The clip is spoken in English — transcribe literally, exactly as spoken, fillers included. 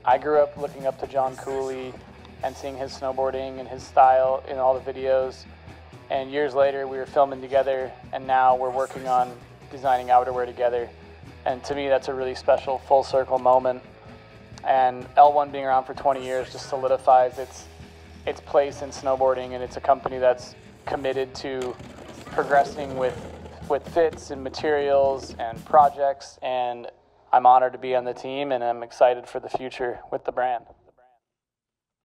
I grew up looking up to John Cooley and seeing his snowboarding and his style in all the videos. And years later, we were filming together, and now we're working on designing outerwear together. And to me, that's a really special full circle moment. And L one being around for twenty years just solidifies its its place in snowboarding, and it's a company that's committed to progressing with with fits and materials and projects, and I'm honored to be on the team, and I'm excited for the future with the brand.